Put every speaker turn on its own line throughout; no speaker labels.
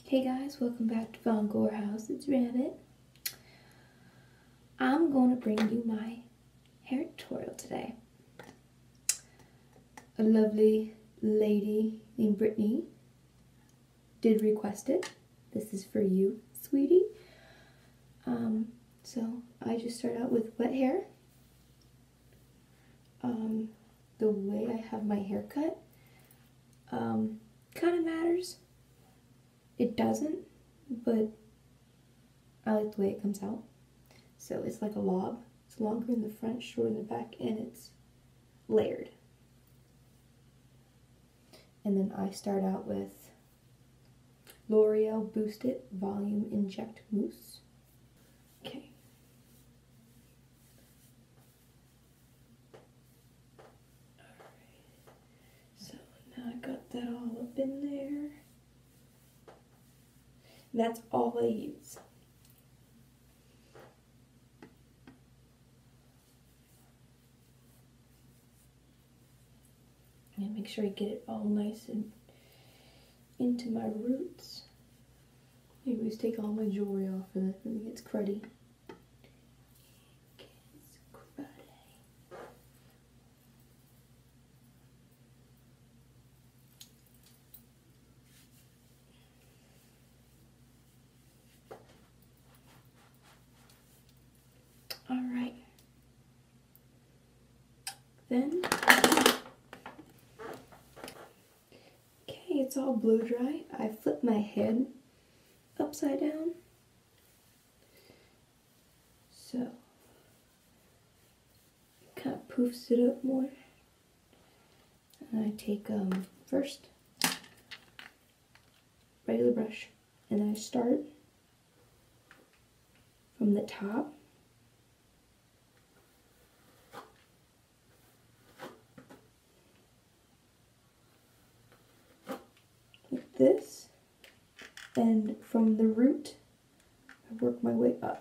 Hey guys, welcome back to Von Gore House. It's Rabbit. I'm going to bring you my hair tutorial today. A lovely lady named Brittany did request it. This is for you, sweetie. So I just start out with wet hair. The way I have my hair cut kind of matters. It doesn't, but I like the way it comes out. So it's like a lob. It's longer in the front, shorter in the back, and it's layered. And then I start out with L'Oreal Boost It Volume Inject Mousse. Okay. Alright. So now I got that all up in there. That's all I use. And make sure I get it all nice and into my roots. I always take all my jewelry off and it gets cruddy. Alright. Then, okay, it's all blow dry. I flip my head upside down. So, it kind of poofs it up more. And I take, first, regular brush. And then I start from the top. Like this. And from the root, I work my way up.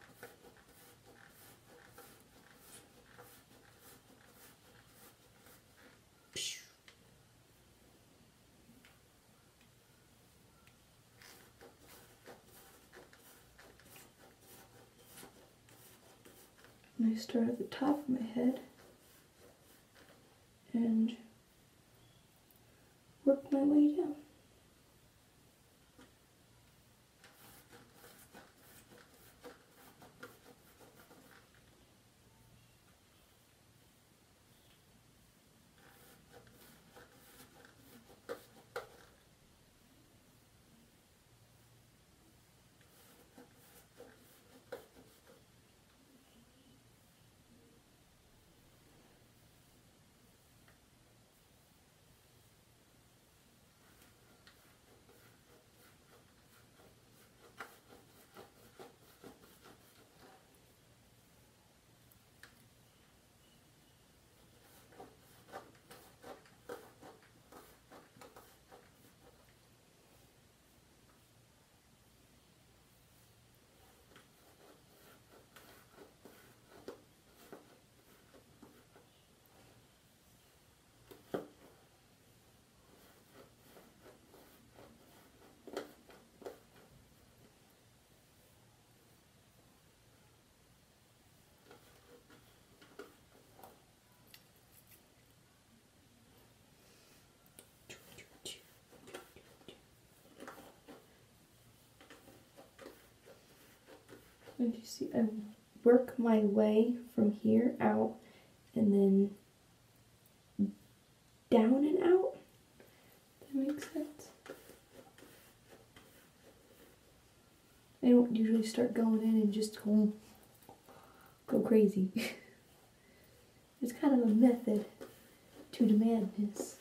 And I start at the top of my head and work my way down. And you see, I work my way from here out and then down and out. That makes sense. I don't usually start going in and just go crazy. There's kind of a method to the madness.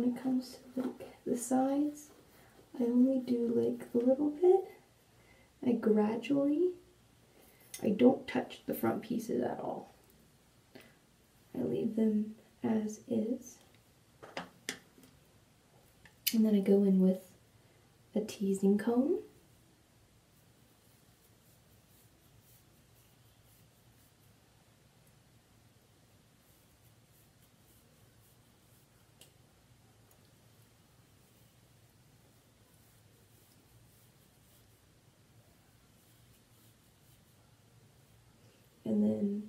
when it comes to like the sides, I only do like a little bit. I gradually, I don't touch the front pieces at all. I leave them as is. And then I go in with a teasing comb. And then,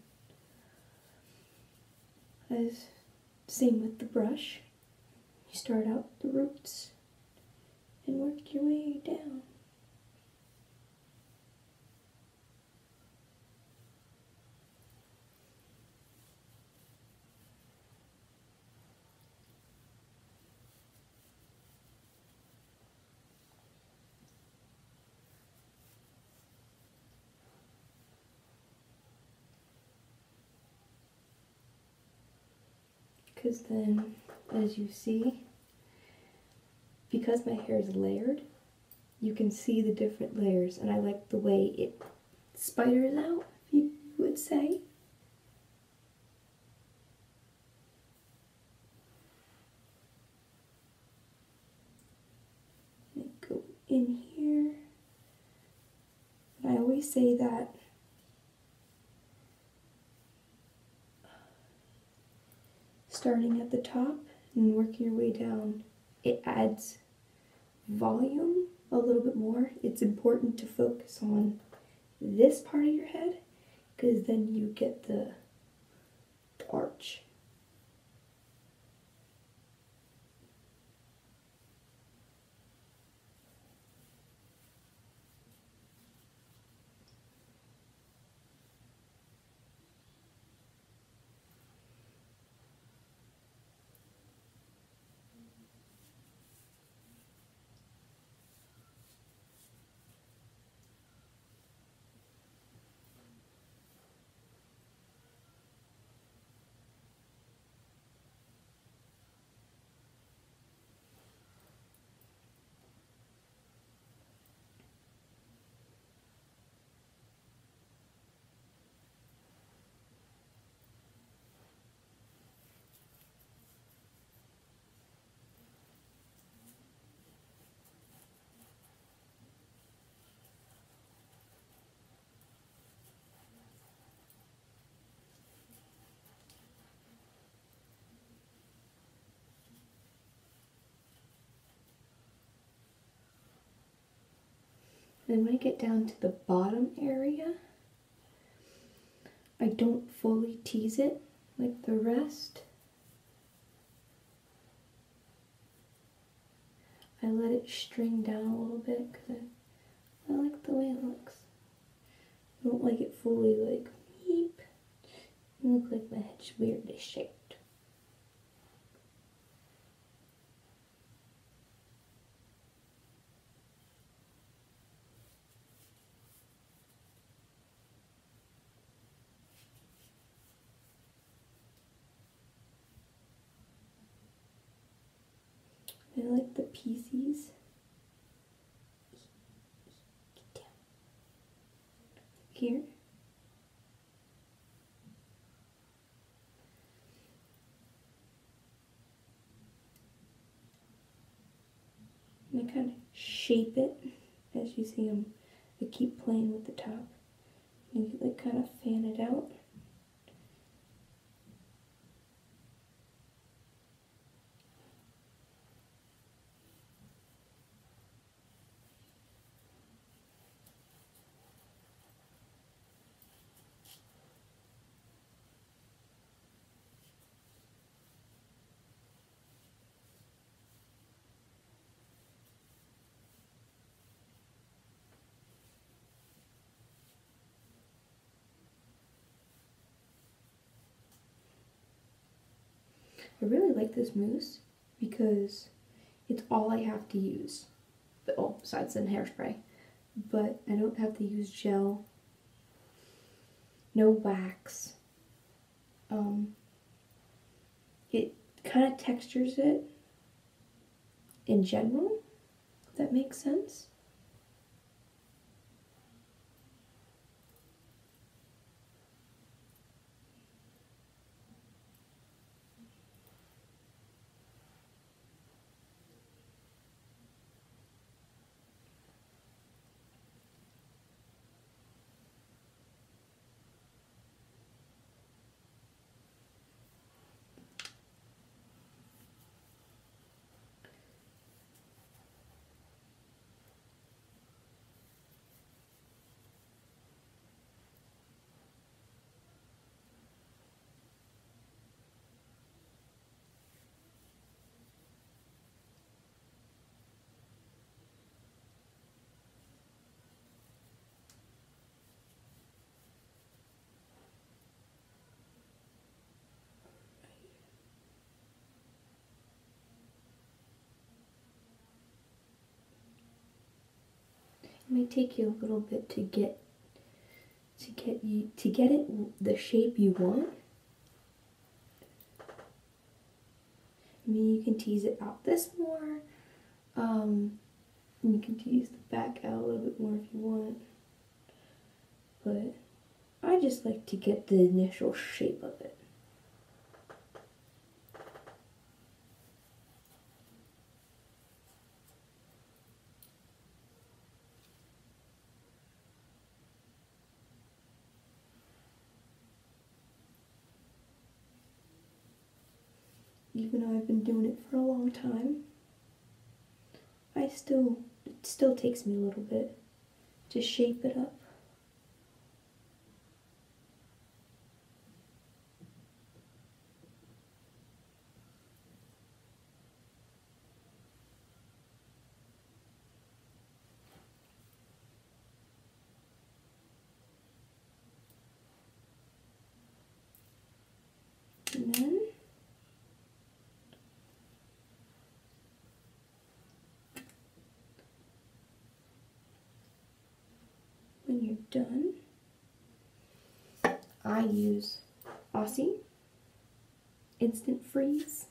as same with the brush, you start out the roots and work your way down. Because then, as you see, because my hair is layered, you can see the different layers, and I like the way it spiders out, if you would say. I go in here. I always say that starting at the top and working your way down, it adds volume a little bit more. It's important to focus on this part of your head because then you get the arch. And when I get down to the bottom area, I don't fully tease it like the rest. I let it string down a little bit because I like the way it looks. I don't like it fully like, yeep. It looks like my head's weirdly shaped. I like the pieces. Get down. Here. And I kind of shape it. As you see, I keep playing with the top. And you like kind of fan it out. I really like this mousse because it's all I have to use. Well, besides the hairspray. But I don't have to use gel. No wax. It kind of textures it in general, if that makes sense. It may take you a little bit to get it the shape you want. I mean, you can tease it out this more. You can tease the back out a little bit more if you want. But I just like to get the initial shape of it. Even though I've been doing it for a long time, it still takes me a little bit to shape it up. And then when you're done, I use Aussie Instant Freeze.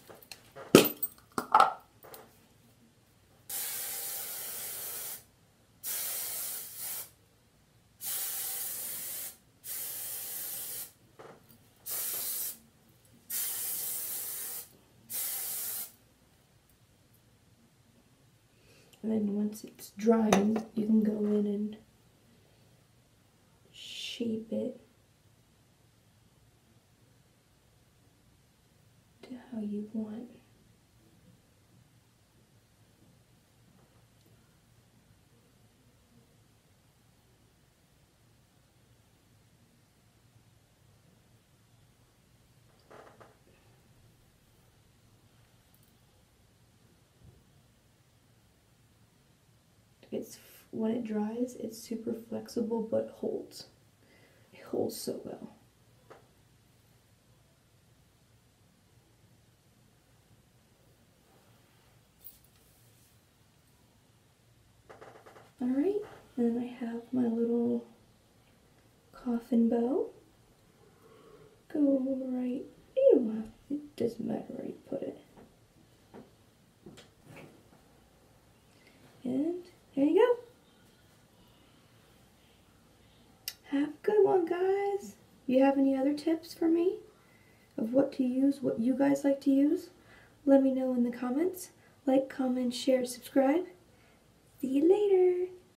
And then once it's drying, you can go in and shape it to how you want. When it dries, it's super flexible but holds. It holds so well. Alright, and then I have my little coffin bow. Go right, you don't have, it doesn't matter where you put it. And there you go. Have a good one, guys. You have any other tips for me of what to use, what you guys like to use? Let me know in the comments. Like, comment, share, subscribe. See you later.